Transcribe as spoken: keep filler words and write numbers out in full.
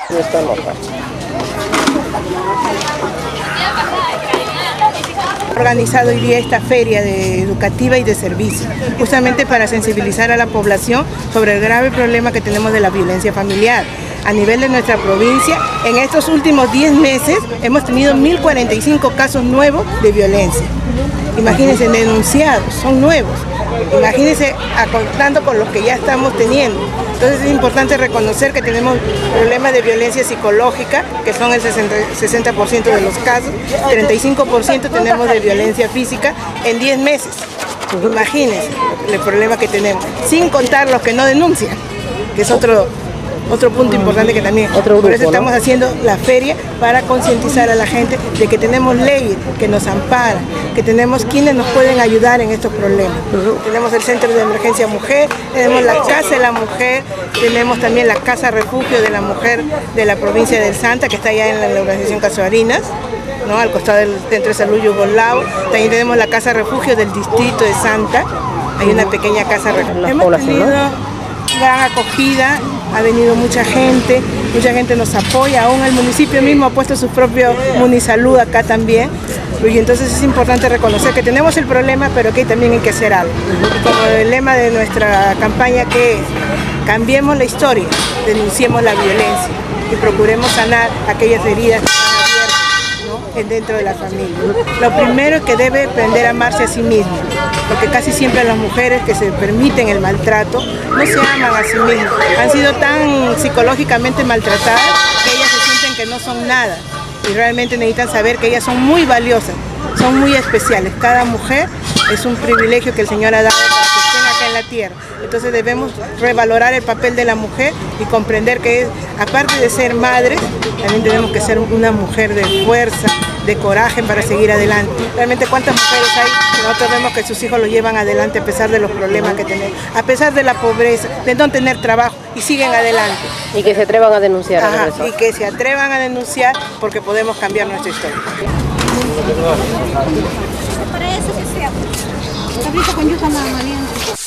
Organizado hoy día esta feria de educativa y de servicio, justamente para sensibilizar a la población sobre el grave problema que tenemos de la violencia familiar. A nivel de nuestra provincia, en estos últimos diez meses hemos tenido mil cuarenta y cinco casos nuevos de violencia. Imagínense, denunciados, son nuevos. Imagínense contando con los que ya estamos teniendo. Entonces es importante reconocer que tenemos problemas de violencia psicológica, que son el sesenta por ciento de los casos, treinta y cinco por ciento tenemos de violencia física en diez meses. Imagínense el problema que tenemos, sin contar los que no denuncian, que es otro... Otro punto importante que también, Otro grupo, por eso estamos ¿no? haciendo la feria para concientizar a la gente de que tenemos leyes que nos amparan, que tenemos quienes nos pueden ayudar en estos problemas. Uh-huh. Tenemos el Centro de Emergencia Mujer, tenemos la Casa de la Mujer, tenemos también la Casa Refugio de la Mujer de la provincia del Santa, que está allá en la, la organización Casuarinas, ¿no? Al costado del Centro de Salud Yugoslavo. También tenemos la Casa Refugio del Distrito de Santa, hay una pequeña Casa Refugio. Hemos tenido gran acogida. Ha venido mucha gente, mucha gente nos apoya, aún el municipio mismo ha puesto su propio Munisalud acá también. Y entonces es importante reconocer que tenemos el problema, pero que también hay que hacer algo. Y como el lema de nuestra campaña, que es: cambiemos la historia, denunciemos la violencia y procuremos sanar aquellas heridas que están abiertas, ¿no? dentro de la familia. Lo primero es que debe aprender a amarse a sí mismo, porque casi siempre las mujeres que se permiten el maltrato no se aman a sí mismas, han sido tan psicológicamente maltratadas que ellas se sienten que no son nada y realmente necesitan saber que ellas son muy valiosas, son muy especiales. Cada mujer es un privilegio que el Señor ha dado para que estén acá en la tierra. Entonces debemos revalorar el papel de la mujer y comprender que es, aparte de ser madres, también tenemos que ser una mujer de fuerza, de coraje para seguir adelante. Realmente cuántas mujeres hay que nosotros vemos que sus hijos lo llevan adelante a pesar de los problemas que tenemos, a pesar de la pobreza, de no tener trabajo, y siguen adelante. Y que se atrevan a denunciar. Ajá, y que se atrevan a denunciar, porque podemos cambiar nuestra historia. Para eso que sea. Con yuca, mamá,